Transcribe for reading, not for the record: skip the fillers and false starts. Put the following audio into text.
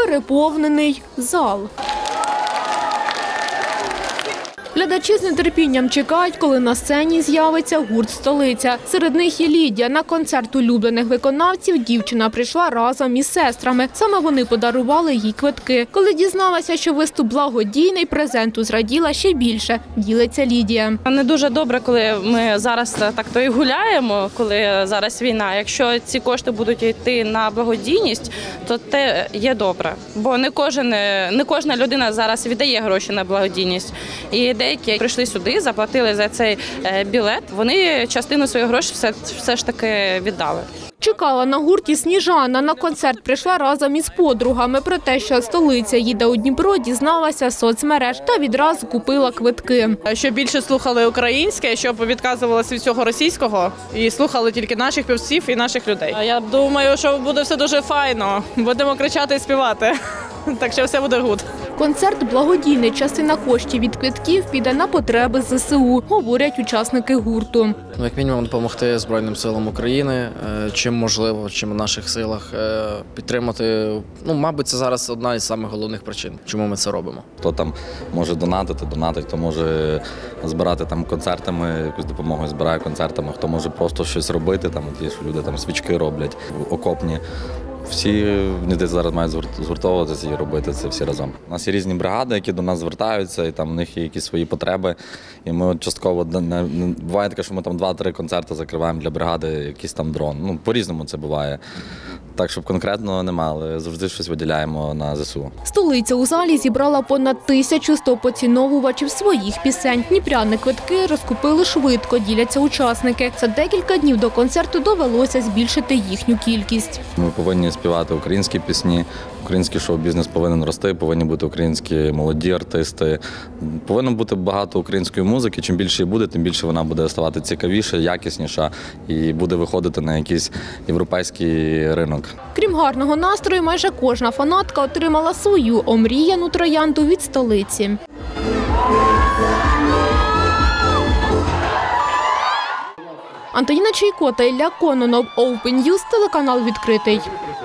переповнений зал. Глядачі з нетерпінням чекають, коли на сцені з'явиться гурт «Столиця». Серед них і Лідія. На концерт улюблених виконавців дівчина прийшла разом із сестрами. Саме вони подарували їй квитки. Коли дізналася, що виступ благодійний, презенту зраділа ще більше, ділиться Лідія. Не дуже добре, коли ми зараз так-то і гуляємо, коли зараз війна. Якщо ці кошти будуть йти на благодійність, то це є добре. Бо не кожна людина зараз віддає гроші на благодійність. І деякі прийшли сюди, заплатили за цей білет, вони частину своїх грошей все ж таки віддали. Чекала на гурті Сніжана. На концерт прийшла разом із подругами. Про те, що «Столиця» їде у Дніпро, дізналася з соцмереж та відразу купила квитки. Щоб більше слухали українське, щоб відказувалися від всього російського і слухали тільки наших певців і наших людей. Я думаю, що буде все дуже файно. Будемо кричати і співати. Так що все буде гуд. Концерт благодійний. Частина коштів від квитків піде на потреби ЗСУ, говорять учасники гурту. Як мінімум допомогти Збройним силам України, чим можливо, чим в наших силах підтримати. Мабуть, це зараз одна із самих головних причин, чому ми це робимо. Хто там може донатити, хто може збирати там концертами, якусь допомогу збирає концертами, хто може просто щось робити, там ті, що люди там свічки роблять, окопні. Всі зараз мають згуртовуватися і робити це всі разом. У нас є різні бригади, які до нас звертаються, і там в них є якісь свої потреби. І ми частково, буває таке, що ми там 2-3 концерти закриваємо для бригади, якийсь там дрон. По-різному це буває. Так, щоб конкретно немає, але завжди щось виділяємо на ЗСУ. «Столиця» у залі зібрала понад 1100 поціновувачів своїх пісень. Дніпряни квитки розкупили швидко, діляться учасники. За декілька днів до концерту довелося збільшити їхню кількість. Ми повинні співати українські пісні, український шоу-бізнес повинен рости, повинні бути українські молоді артисти. Повинно бути багато української музики. Чим більше її буде, тим більше вона буде ставати цікавіша, якісніша і буде виходити на якийсь європейський ринок. Крім гарного настрою, майже кожна фанатка отримала свою омріяну троянду від «Столиці». Антоніна Чайко та Ілля Кононов, Open News, телеканал «Відкритий».